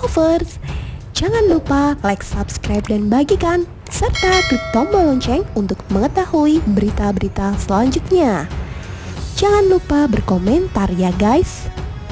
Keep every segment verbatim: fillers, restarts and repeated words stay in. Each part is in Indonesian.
lovers. Jangan lupa like, subscribe, dan bagikan, serta klik tombol lonceng untuk mengetahui berita-berita selanjutnya. Jangan lupa berkomentar ya guys.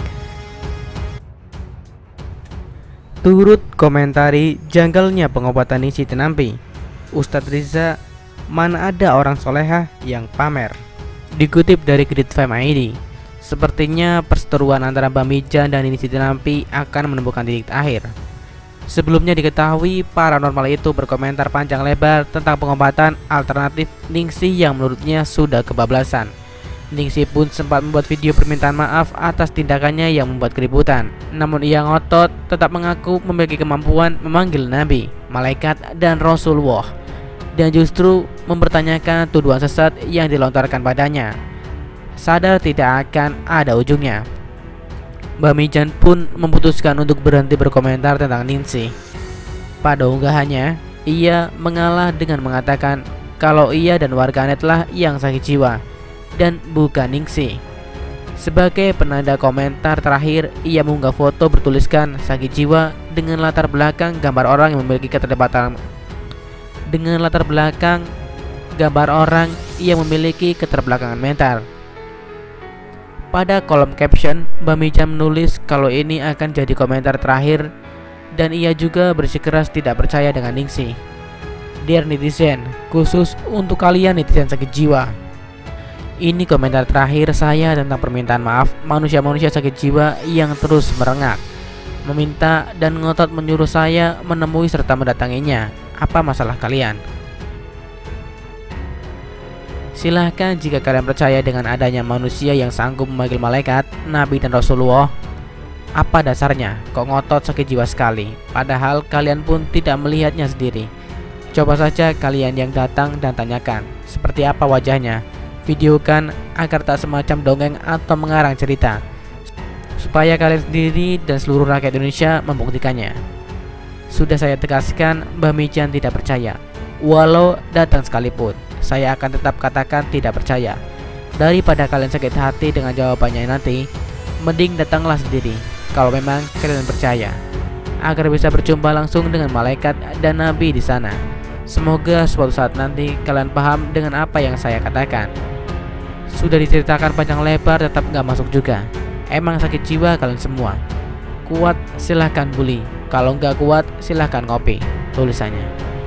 Turut komentari janggalnya pengobatan Ningsih Tinampi, Ustadz Riza, mana ada orang solehah yang pamer. Dikutip dari Great Fame I D, sepertinya perseteruan antara Mbak Mijan dan Ningsih Tinampi akan menemukan titik akhir. Sebelumnya diketahui paranormal itu berkomentar panjang lebar tentang pengobatan alternatif Ningsih yang menurutnya sudah kebablasan. Ningsih pun sempat membuat video permintaan maaf atas tindakannya yang membuat keributan. Namun ia ngotot tetap mengaku memiliki kemampuan memanggil Nabi, malaikat, dan Rasulullah, dan justru mempertanyakan tuduhan sesat yang dilontarkan padanya. Sadar tidak akan ada ujungnya, Mbak Mijan pun memutuskan untuk berhenti berkomentar tentang Ningsih. Pada unggahannya, ia mengalah dengan mengatakan kalau ia dan warganetlah yang sakit jiwa dan bukan Ningsih. Sebagai penanda komentar terakhir, ia mengunggah foto bertuliskan sakit jiwa dengan latar belakang gambar orang yang memiliki keterbatasan dengan latar belakang gambar orang yang memiliki keterbelakangan mental. Pada kolom caption, Mbak Mijan menulis kalau ini akan jadi komentar terakhir dan ia juga bersikeras tidak percaya dengan Ningsih. Dear netizen, khusus untuk kalian netizen sakit jiwa, ini komentar terakhir saya tentang permintaan maaf manusia-manusia sakit jiwa yang terus merengak, meminta dan ngotot menyuruh saya menemui serta mendatanginya. Apa masalah kalian? Silahkan jika kalian percaya dengan adanya manusia yang sanggup memanggil malaikat, nabi, dan Rasulullah. Apa dasarnya kok ngotot sakit jiwa sekali, padahal kalian pun tidak melihatnya sendiri? Coba saja kalian yang datang dan tanyakan seperti apa wajahnya. Videokan agar tak semacam dongeng atau mengarang cerita, supaya kalian sendiri dan seluruh rakyat Indonesia membuktikannya. Sudah saya tegaskan, Mbak Mijan tidak percaya. Walau datang sekalipun, saya akan tetap katakan tidak percaya. Daripada kalian sakit hati dengan jawabannya nanti, mending datanglah sendiri kalau memang kalian percaya, agar bisa berjumpa langsung dengan malaikat dan nabi di sana. Semoga suatu saat nanti kalian paham dengan apa yang saya katakan. Sudah diceritakan panjang lebar tetap nggak masuk juga. Emang sakit jiwa kalian semua. Kuat silahkan bully, kalau nggak kuat silahkan ngopi, tulisannya.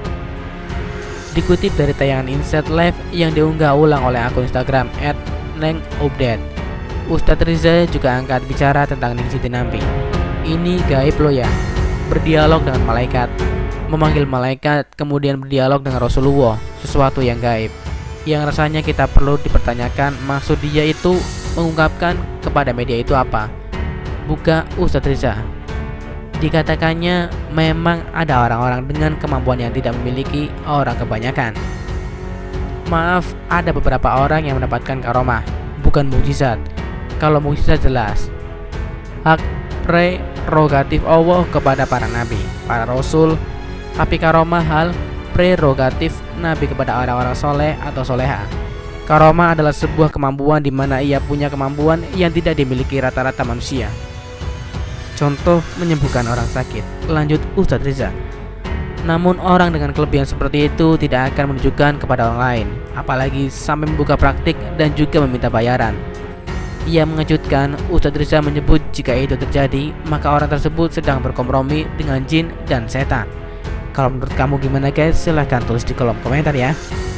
Dikutip dari tayangan Insight Live yang diunggah ulang oleh akun Instagram et neng update, Ustadz Riza juga angkat bicara tentang Ningsih Tinampi. Ini gaib loh ya, berdialog dengan malaikat, memanggil malaikat, kemudian berdialog dengan Rasulullah, sesuatu yang gaib, yang rasanya kita perlu dipertanyakan maksud dia itu mengungkapkan kepada media itu apa. Buka Ustadz Riza. Dikatakannya memang ada orang-orang dengan kemampuan yang tidak memiliki orang kebanyakan. Maaf, ada beberapa orang yang mendapatkan karomah, bukan mukjizat. Kalau mukjizat jelas hak prerogatif Allah kepada para nabi, para rasul, tapi karomah hal prerogatif nabi kepada orang-orang soleh atau soleha. Karomah adalah sebuah kemampuan di mana ia punya kemampuan yang tidak dimiliki rata-rata manusia. Contoh menyembuhkan orang sakit, lanjut Ustadz Riza. Namun orang dengan kelebihan seperti itu tidak akan menunjukkan kepada orang lain, apalagi sampai membuka praktik dan juga meminta bayaran. Ia mengejutkan, Ustadz Riza menyebut jika itu terjadi, maka orang tersebut sedang berkompromi dengan jin dan setan. Kalau menurut kamu gimana guys? Silahkan tulis di kolom komentar ya.